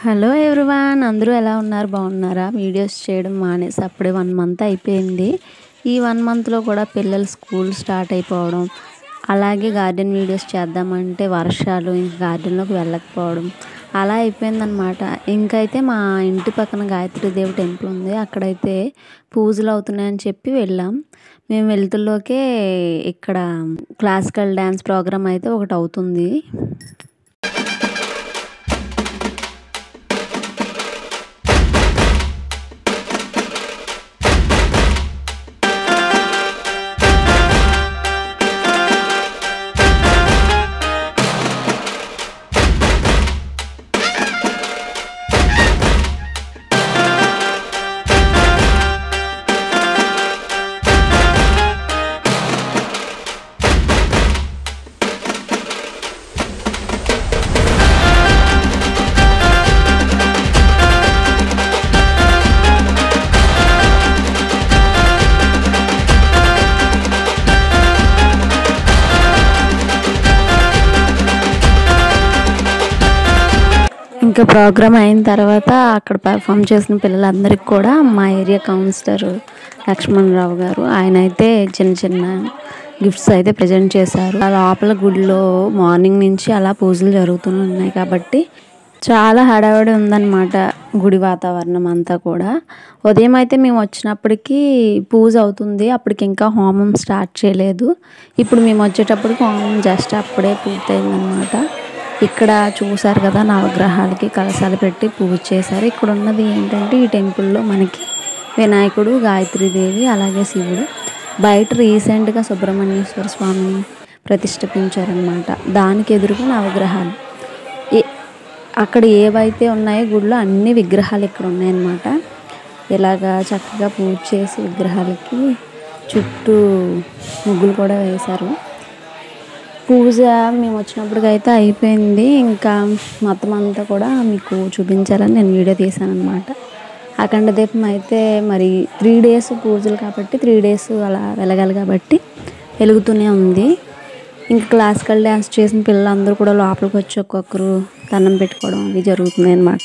Hello everyone, అందరూ ఎలా ఉన్నారు? బాగున్నారా? వీడియోస్ చేయడం మానేసి అప్పుడే 1 మంత్ అయిపోయింది. ఈ 1 మంత్లో కూడా పిల్లలు స్కూల్ స్టార్ట్ అయిపోవడం, అలాగే గార్డెన్ వీడియోస్ చేద్దామంటే వర్షాలు, ఇంక గార్డెన్లోకి వెళ్ళకపోవడం అలా అయిపోయిందనమాట. ఇంకైతే మా ఇంటి పక్కన గాయత్రీదేవి టెంపుల్ ఉంది, అక్కడైతే పూజలు అవుతున్నాయని చెప్పి వెళ్ళాం. మేము వెళ్తుల్లోకే ఇక్కడ క్లాసికల్ డ్యాన్స్ ప్రోగ్రామ్ అయితే ఒకటి అవుతుంది. ఇంకా ప్రోగ్రామ్ అయిన తర్వాత అక్కడ పర్ఫామ్ చేసిన పిల్లలందరికీ కూడా మా ఏరియా కౌన్సిలర్ లక్ష్మణరావు గారు ఆయన అయితే చిన్న చిన్న గిఫ్ట్స్ అయితే ప్రజెంట్ చేశారు. లోపల గుడిలో మార్నింగ్ నుంచి అలా పూజలు జరుగుతున్నాయి కాబట్టి చాలా హడావిడి ఉందన్నమాట. గుడి వాతావరణం అంతా కూడా ఉదయం అయితే మేము వచ్చినప్పటికీ పూజ అవుతుంది, అప్పటికి ఇంకా హోమం స్టార్ట్ చేయలేదు. ఇప్పుడు మేము వచ్చేటప్పటికి హోమం జస్ట్ అప్పుడే పూర్తయిందనమాట. ఇక్కడ చూసారు కదా, నవగ్రహాలకి కలశాలు పెట్టి పూజ చేశారు. ఇక్కడ ఉన్నది ఏంటంటే ఈ టెంపుల్లో మనకి వినాయకుడు, గాయత్రీదేవి, అలాగే శివుడు. బయట రీసెంట్గా సుబ్రహ్మణ్యేశ్వర స్వామిని ప్రతిష్ఠించారనమాట. దానికి ఎదురుగా నవగ్రహాలు అక్కడ ఏవైతే ఉన్నాయో గుడిలో అన్ని విగ్రహాలు ఇక్కడ ఉన్నాయన్నమాట. ఇలాగా చక్కగా పూజ చేసి విగ్రహాలకి చుట్టూ ముగ్గులు కూడా వేశారు. పూజ మేము వచ్చినప్పటికైతే అయిపోయింది. ఇంకా మొత్తం అంతా కూడా మీకు చూపించాలని నేను వీడియో తీశాను అనమాట. అఖండ దీపం అయితే మరి 3 days పూజలు కాబట్టి 3 days అలా వెలగాలి కాబట్టి వెలుగుతూనే ఉంది. ఇంకా క్లాసికల్ డ్యాన్స్ చేసిన పిల్లలందరూ కూడా లోపలికి వచ్చి ఒక్కొక్కరు దండం పెట్టుకోవడం అవి జరుగుతున్నాయి అన్నమాట.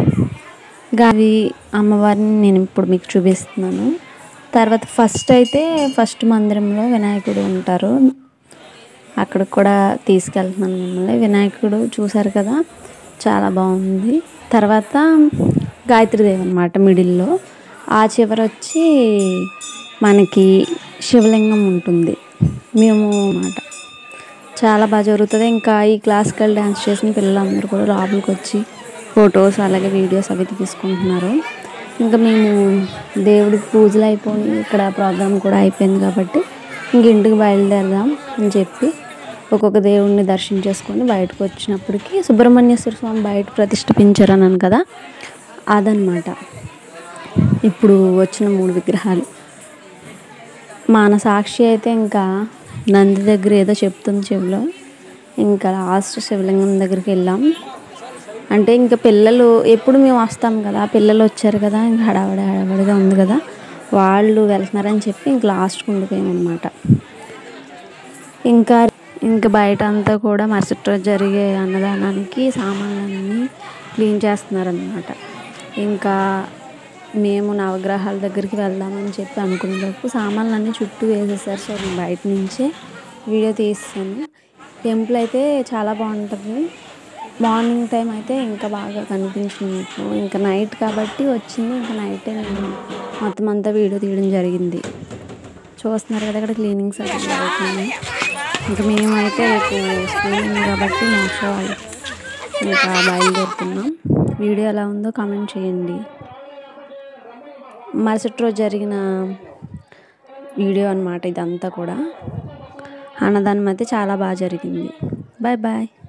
అవి అమ్మవారిని నేను ఇప్పుడు మీకు చూపిస్తున్నాను. తర్వాత ఫస్ట్ మందిరంలో వినాయకుడు ఉంటారు, అక్కడికి కూడా తీసుకెళ్తున్నాను మిమ్మల్ని. వినాయకుడు చూసారు కదా, చాలా బాగుంది. తర్వాత గాయత్రీదేవి అనమాట మిడిల్లో. ఆ చివర వచ్చి మనకి శివలింగం ఉంటుంది. మేము అన్నమాట చాలా బాగా జరుగుతుంది. ఇంకా ఈ క్లాసికల్ డ్యాన్స్ చేసిన పిల్లలందరూ కూడా లోపలికి వచ్చి ఫొటోస్ అలాగే వీడియోస్ అవి తీసుకుంటున్నారు. ఇంకా మేము దేవుడికి పూజలు అయిపోయి ఇక్కడ ప్రోగ్రామ్ కూడా అయిపోయింది కాబట్టి ఇంక ఇంటికి బయలుదేరదాం అని చెప్పి ఒక్కొక్క దేవుడిని దర్శించేసుకొని బయటకు వచ్చినప్పటికీ సుబ్రహ్మణ్యేశ్వర స్వామి బయట ప్రతిష్ఠించారన్నాను కదా, అదనమాట. ఇప్పుడు వచ్చిన 3 విగ్రహాలు. మానసాక్షి అయితే ఇంకా నంది దగ్గర ఏదో చెప్తుంది చెవిలో. ఇంకా లాస్ట్ శివలింగం దగ్గరికి వెళ్ళాం. అంటే ఇంకా పిల్లలు ఎప్పుడు మేము వస్తాం కదా, పిల్లలు వచ్చారు కదా, ఇంకా హడావడిగా ఉంది కదా, వాళ్ళు వెళ్తున్నారని చెప్పి ఇంక లాస్ట్కి ఉండిపోయామన్నమాట. ఇంకా బయట అంతా కూడా మరుసటి రోజు జరిగే అన్నదానానికి సామాన్లన్నీ క్లీన్ చేస్తున్నారనమాట. ఇంకా మేము నవగ్రహాల దగ్గరికి వెళ్దామని చెప్పి అనుకునేలోపు సామాన్లన్నీ చుట్టూ వేసేసారు. సో నేను బయట నుంచే వీడియో తీస్తాను. టెంపుల్ అయితే చాలా బాగుంటుంది. మార్నింగ్ టైం అయితే ఇంకా బాగా కనిపించింది మీకు. ఇంకా నైట్ కాబట్టి వచ్చింది, ఇంకా నైటే నేను మొత్తం అంతా వీడియో తీయడం జరిగింది. చూస్తున్నారు కదా, ఇక్కడ క్లీనింగ్స్ అవి జరుగుతుంది. ఇంకా మేమైతే రేపు స్కూల్ ఉంది కాబట్టి నోట్స్ ఇంకా బయలుదేరుతున్నాం. వీడియో ఎలా ఉందో కామెంట్ చేయండి. మరుసటి రోజు జరిగిన వీడియో అన్నమాట ఇదంతా కూడా. అన్నదానం అయితే చాలా బాగా జరిగింది. Bye bye.